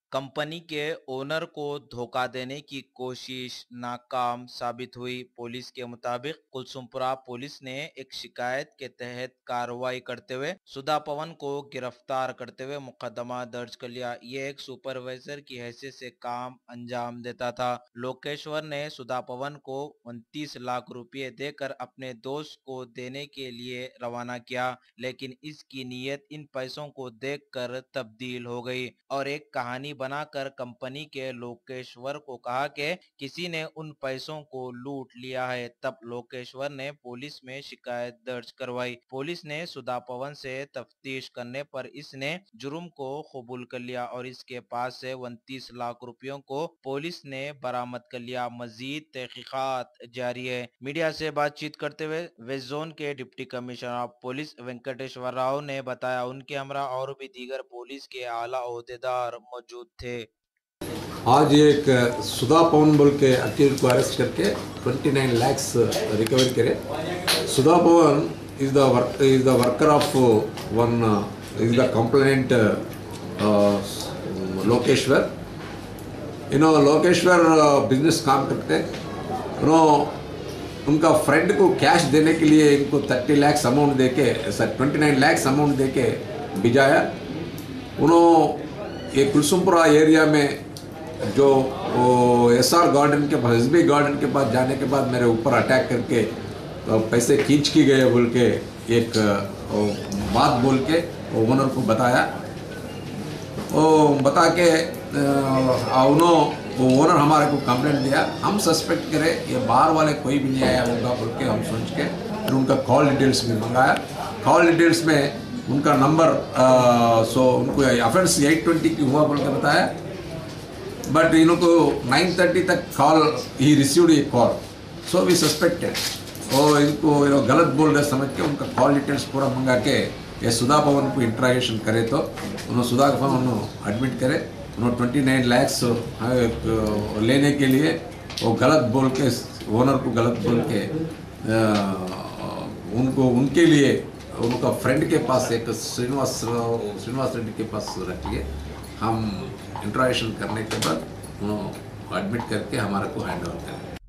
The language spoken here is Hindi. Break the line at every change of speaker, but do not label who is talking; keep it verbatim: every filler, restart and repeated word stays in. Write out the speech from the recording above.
कंपनी के ओनर को धोखा देने की कोशिश नाकाम साबित हुई। पुलिस के मुताबिक कुलसुमपुरा पुलिस ने एक शिकायत के तहत कार्रवाई करते हुए सुधा पवन को गिरफ्तार करते हुए मुकदमा दर्ज कर लिया। ये एक सुपरवाइजर की हैसियत से काम अंजाम देता था। लोकेश्वर ने सुधा पवन को उनतीस लाख रुपए देकर अपने दोस्त को देने के लिए रवाना किया, लेकिन इसकी नीयत इन पैसों को देखकर तब्दील हो गई और एक कहानी बनाकर कंपनी के लोकेश्वर को कहा कि किसी ने उन पैसों को लूट लिया है। तब लोकेश्वर ने पुलिस में शिकायत दर्ज करवाई। पुलिस ने सुधा पवन से तफ्तीश करने पर इसने जुर्म को कबूल कर लिया और इसके पास से उनतीस लाख रुपयों को पुलिस ने बरामद कर लिया। मजीद तहकीकात जारी है। मीडिया से बातचीत करते हुए वेस्ट जोन के deputy commissioner of police Venkateshwar Rao ने बताया उनके हमरा और भी दीगर पुलिस के आला ओहदेदार मौजूद थे।
आज एक सुधा पवन बोल के अक्यूज को अरेस्ट करके उनतीस लाख रिकवर करे। Sudha Pavan is the work is the worker of one is the complainant Lokeshwar. You know Lokeshwar business काम करते, यू नो उनका फ्रेंड को कैश देने के लिए इनको तीस लाख अमाउंट देके सर उनतीस लाख अमाउंट देके भिजाया। उन्होंने ये कुलसुमपुरा एरिया में जो एस आर गार्डन के पास एस बी गार्डन के पास जाने के बाद मेरे ऊपर अटैक करके तो पैसे खींच के गए बोल के एक बात बोल के ओनर को बताया। वो बता के उन्होंने वो ओनर हमारे को कंप्लेंट दिया। हम सस्पेक्ट करें ये बाहर वाले कोई भी नहीं आया होगा बोल के हम सोच के फिर उनका कॉल डिटेल्स भी मंगाया। कॉल डिटेल्स में उनका नंबर सो उनको ऑफेंस एट ट्वेंटी की हुआ बोल के बताया, बट इनको नाइन थर्टी तक कॉल ही received a call, so we suspected और इनको ये गलत बोल रहे समझ के उनका कॉल डिटेल्स पूरा मंगा के ये सुधा पवन को इंट्रागेशन करे तो उन्होंने सुधा पवन उन्होंने एडमिट करे। उन्होंने ट्वेंटी नाइन लैक्स लेने के लिए वो गलत बोल के ओनर को गलत बोल के उनको उनके लिए उनका फ्रेंड के पास एक श्रीनिवास श्रीनिवास रेड्डी के पास रख लिए। हम इंट्रागेशन करने के बाद उन्होंने एडमिट करके हमारे को हैंड ओवर करें।